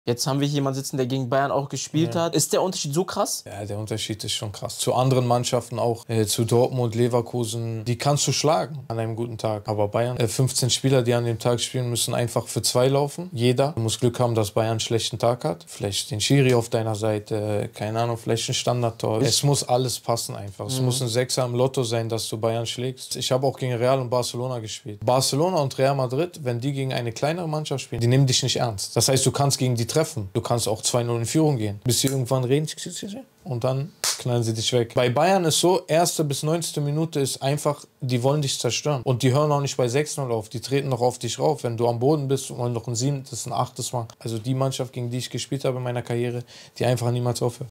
Jetzt haben wir hier jemanden sitzen, der gegen Bayern auch gespielt hat. Ist der Unterschied so krass? Ja, der Unterschied ist schon krass. Zu anderen Mannschaften auch, zu Dortmund, Leverkusen, die kannst du schlagen an einem guten Tag. Aber Bayern, 15 Spieler, die an dem Tag spielen, müssen einfach für 2 laufen. Jeder. Du musst Glück haben, dass Bayern einen schlechten Tag hat. Vielleicht den Schiri auf deiner Seite, keine Ahnung, vielleicht ein Standardtor. Es muss alles passen einfach. Es muss ein Sechser im Lotto sein, dass du Bayern schlägst. Ich habe auch gegen Real und Barcelona gespielt. Barcelona und Real Madrid, wenn die gegen eine kleinere Mannschaft spielen, die nehmen dich nicht ernst. Das heißt, du kannst gegen die treffen. Du kannst auch 2-0 in Führung gehen. Bis sie irgendwann reden und dann knallen sie dich weg. Bei Bayern ist so, 1. bis 90. Minute ist einfach, die wollen dich zerstören. Und die hören auch nicht bei 6-0 auf. Die treten noch auf dich rauf. Wenn du am Boden bist und wollen noch ein 7., ein 8. machen. Also die Mannschaft, gegen die ich gespielt habe in meiner Karriere, die einfach niemals aufhört.